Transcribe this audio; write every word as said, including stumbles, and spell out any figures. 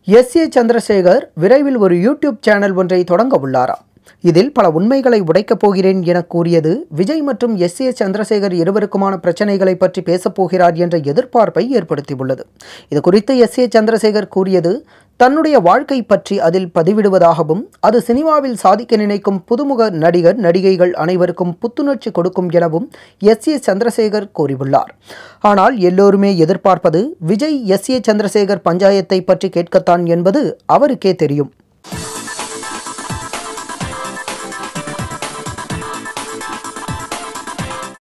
S A Chandrasekhar விரைவில் ஒரு YouTube channel ஒன்றை தொடங்க உள்ளாராம். இதில் பல உண்மைகளை உடைக்கப் போகிறேன் என கூறியது விஜய் மற்றும் எஸ் ஏ சந்திரசேகர் இருவருக்குமான பிரச்சனைகளை பற்றி பேசப்போகிறார் என்ற எதிர்பார்ப்பை ஏற்படுத்தியுள்ளது. இது குறித்து எஸ் ஏ சந்திரசேகர் கூறியது, தன்னுடைய வாழ்க்கை பற்றி அதில் பதிவிடுவதாகவும் அது சினிமாவில் சாதிக்க நினைக்கும் புதுமுக நடிகர் நடிகைகள் அனைவருக்கும் புத்துணர்ச்சி கொடுக்கும் எனவும் எஸ் ஏ சந்திரசேகர் கூறியுள்ளார். ஆனால் எல்லோருமே எதிர்பார்ப்பது விஜய் எஸ் ஏ சந்திரசேகர் பஞ்சாயத்தை பற்றி கேட்கத்தான் என்பது அவருக்கே தெரியும்.